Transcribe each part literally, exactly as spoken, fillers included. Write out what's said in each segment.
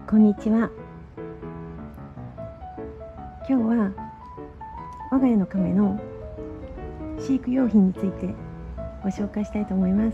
こんにちは。今日は我が家の亀の飼育用品についてご紹介したいと思います。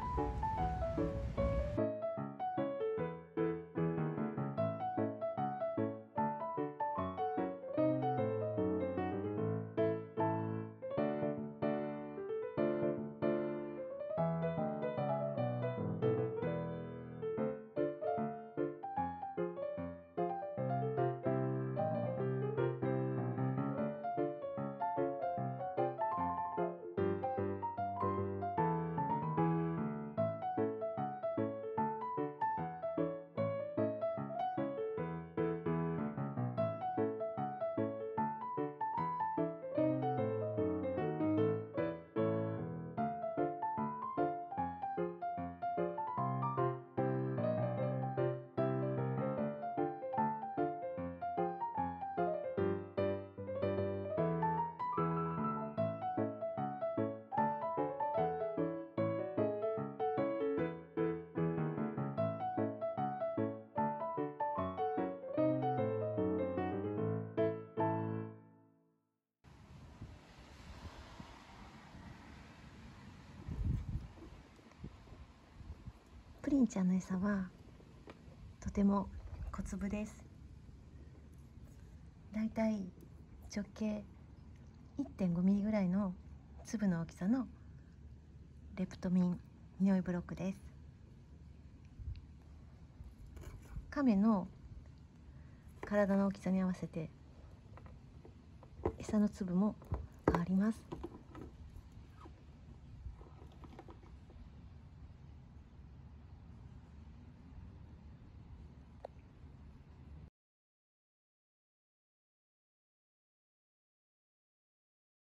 プリンちゃんの餌はとても小粒です。だいたい直径 いってんごミリぐらいの粒の大きさのレプトミン匂いブロックです。亀の体の大きさに合わせて餌の粒も変わります。